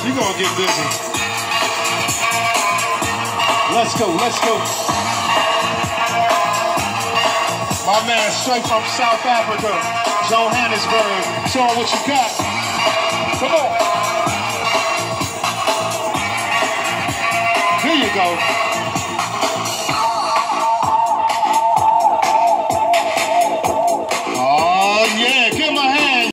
You gonna get busy. Let's go, let's go. My man straight from South Africa, Johannesburg. Show him what you got. Come on. Here you go.